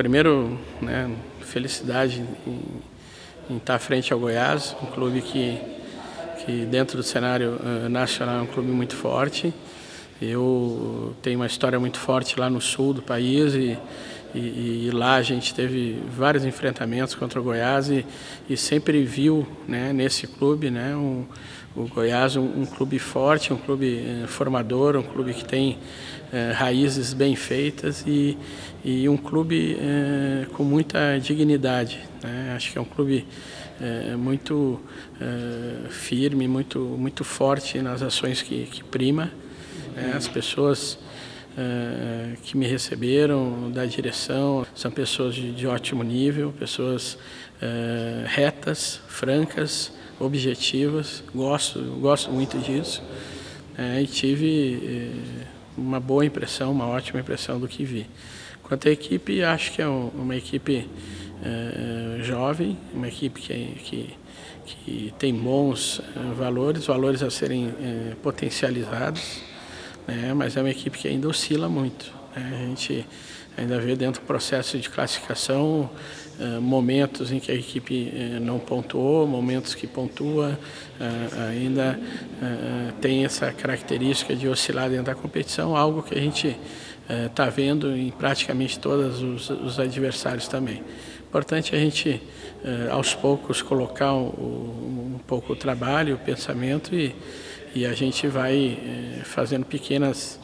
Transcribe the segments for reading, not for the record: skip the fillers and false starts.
primeiro, né, felicidade em estar frente ao Goiás, um clube que dentro do cenário nacional é um clube muito forte. Eu tenho uma história muito forte lá no sul do país e lá a gente teve vários enfrentamentos contra o Goiás e sempre viu, né, nesse clube, né, o Goiás um clube forte, um clube formador, um clube que tem raízes bem feitas e um clube com muita dignidade, né? Acho que é um clube muito firme, muito forte nas ações que prima. As pessoas que me receberam da direção são pessoas de ótimo nível, pessoas retas, francas, objetivas. Gosto muito disso, e tive uma boa impressão, uma ótima impressão do que vi. Quanto à equipe, acho que é uma equipe jovem, uma equipe que tem bons valores a serem potencializados, né? Mas é uma equipe que ainda oscila muito, né? A gente ainda vê dentro do processo de classificação momentos em que a equipe não pontuou, momentos que pontua, ainda tem essa característica de oscilar dentro da competição, algo que a gente está vendo em praticamente todos os adversários também. Importante a gente, aos poucos, colocar um pouco o trabalho, o pensamento e a gente vai fazendo pequenos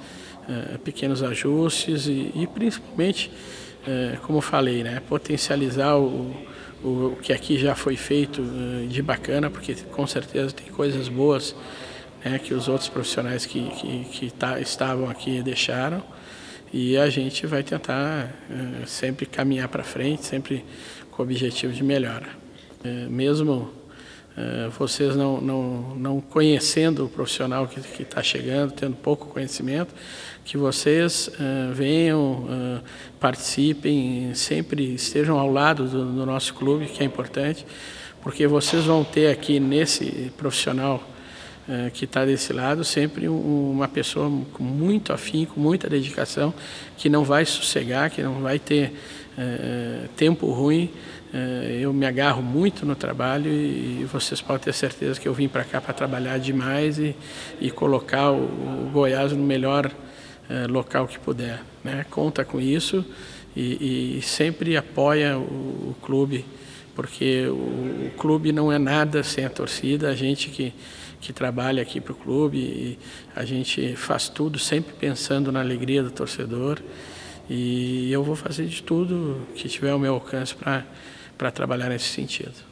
ajustes e principalmente, como eu falei, né, potencializar o que aqui já foi feito de bacana, porque com certeza tem coisas boas, né, que os outros profissionais que estavam aqui deixaram. E a gente vai tentar sempre caminhar para frente, sempre com o objetivo de melhora. Mesmo vocês não conhecendo o profissional que está chegando, tendo pouco conhecimento, que vocês venham, participem, sempre estejam ao lado do nosso clube, que é importante, porque vocês vão ter aqui nesse profissional que está desse lado, sempre uma pessoa com muito afinco, com muita dedicação, que não vai sossegar, que não vai ter tempo ruim. Eu me agarro muito no trabalho e vocês podem ter certeza que eu vim para cá para trabalhar demais e colocar o Goiás no melhor local que puder, né? Conta com isso e sempre apoia o clube, porque o clube não é nada sem a torcida. A gente que trabalha aqui para o clube, e a gente faz tudo sempre pensando na alegria do torcedor, e eu vou fazer de tudo que tiver ao meu alcance para trabalhar nesse sentido.